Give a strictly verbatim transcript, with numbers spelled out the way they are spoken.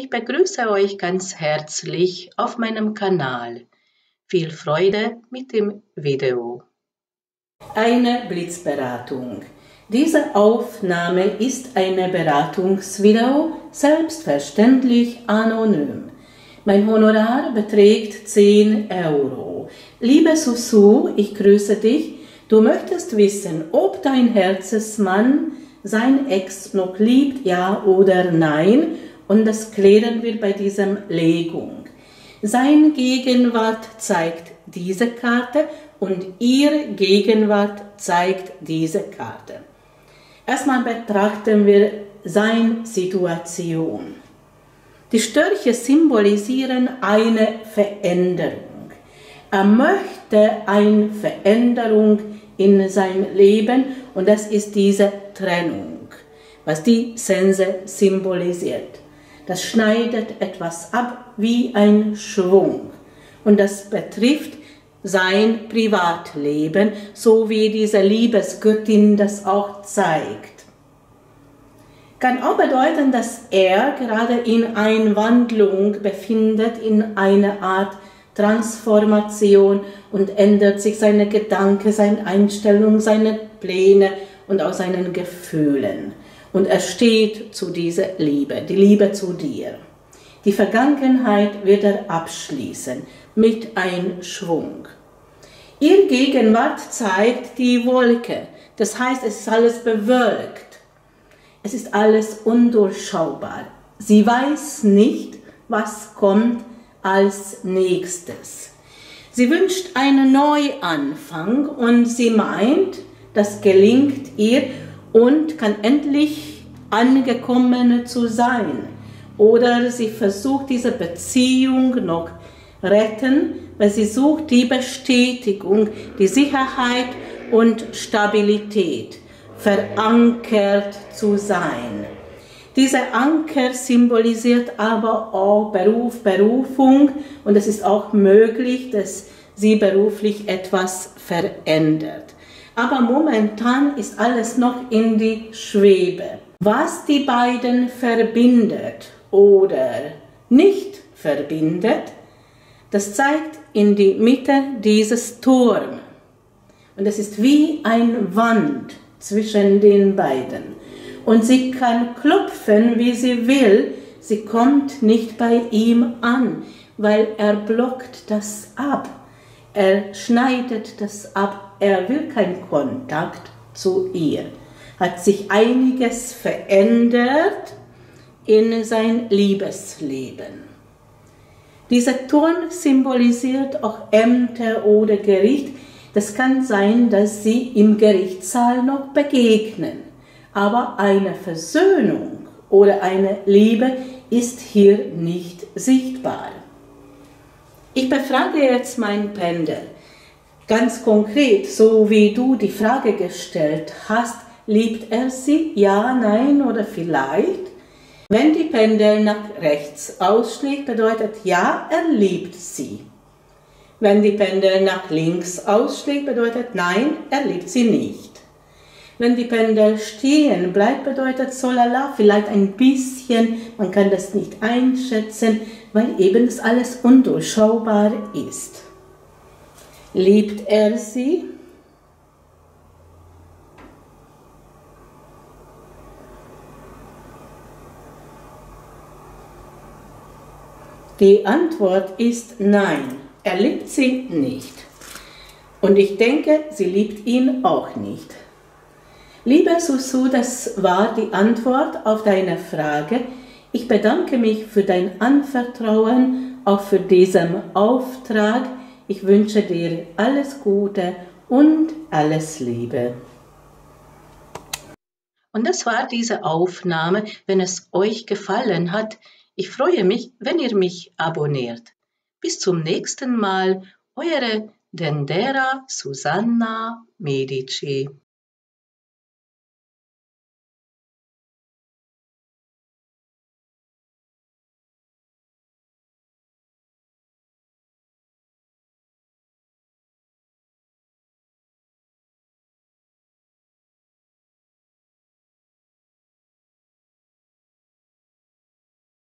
Ich begrüße euch ganz herzlich auf meinem Kanal. Viel Freude mit dem Video. Eine Blitzberatung. Diese Aufnahme ist eine Beratungsvideo, selbstverständlich anonym. Mein Honorar beträgt zehn Euro. Liebe Susu, ich grüße dich. Du möchtest wissen, ob dein Herzensmann sein Ex noch liebt, ja oder nein, und das klären wir bei dieser Legung. Sein Gegenwart zeigt diese Karte und ihr Gegenwart zeigt diese Karte. Erstmal betrachten wir seine Situation. Die Störche symbolisieren eine Veränderung. Er möchte eine Veränderung in sein Leben und das ist diese Trennung, was die Sense symbolisiert. Das schneidet etwas ab wie ein Schwung und das betrifft sein Privatleben, so wie diese Liebesgöttin das auch zeigt. Kann auch bedeuten, dass er gerade in einer Wandlung befindet, in einer Art Transformation und ändert sich seine Gedanken, seine Einstellung, seine Pläne und auch seinen Gefühlen. Und er steht zu dieser Liebe, die Liebe zu dir. Die Vergangenheit wird er abschließen mit einem Schwung. Ihr Gegenwart zeigt die Wolke, das heißt, es ist alles bewölkt. Es ist alles undurchschaubar. Sie weiß nicht, was kommt als nächstes. Sie wünscht einen Neuanfang und sie meint, das gelingt ihr und kann endlich angekommen zu sein. Oder sie versucht diese Beziehung noch retten, weil sie sucht die Bestätigung, die Sicherheit und Stabilität, verankert zu sein. Dieser Anker symbolisiert aber auch Beruf, Berufung und es ist auch möglich, dass sie beruflich etwas verändert. Aber momentan ist alles noch in die Schwebe. Was die beiden verbindet oder nicht verbindet, das zeigt in die Mitte dieses Turm. Und es ist wie eine Wand zwischen den beiden. Und sie kann klopfen, wie sie will, sie kommt nicht bei ihm an, weil er blockt das ab. Er schneidet das ab, er will keinen Kontakt zu ihr. Hat sich einiges verändert in sein Liebesleben. Dieser Turm symbolisiert auch Ämter oder Gericht. Das kann sein, dass sie im Gerichtssaal noch begegnen. Aber eine Versöhnung oder eine Liebe ist hier nicht sichtbar. Ich befrage jetzt meinen Pendel. Ganz konkret, so wie du die Frage gestellt hast, liebt er sie? Ja, nein oder vielleicht? Wenn die Pendel nach rechts ausschlägt, bedeutet ja, er liebt sie. Wenn die Pendel nach links ausschlägt, bedeutet nein, er liebt sie nicht. Wenn die Pendel stehen bleibt, bedeutet so lala, vielleicht ein bisschen, man kann das nicht einschätzen, weil eben das alles undurchschaubar ist. Liebt er sie? Die Antwort ist nein, er liebt sie nicht. Und ich denke, sie liebt ihn auch nicht. Liebe Susu, das war die Antwort auf deine Frage. Ich bedanke mich für dein Anvertrauen, auch für diesen Auftrag. Ich wünsche dir alles Gute und alles Liebe. Und das war diese Aufnahme. Wenn es euch gefallen hat, ich freue mich, wenn ihr mich abonniert. Bis zum nächsten Mal, eure Dendera Susanna Medici.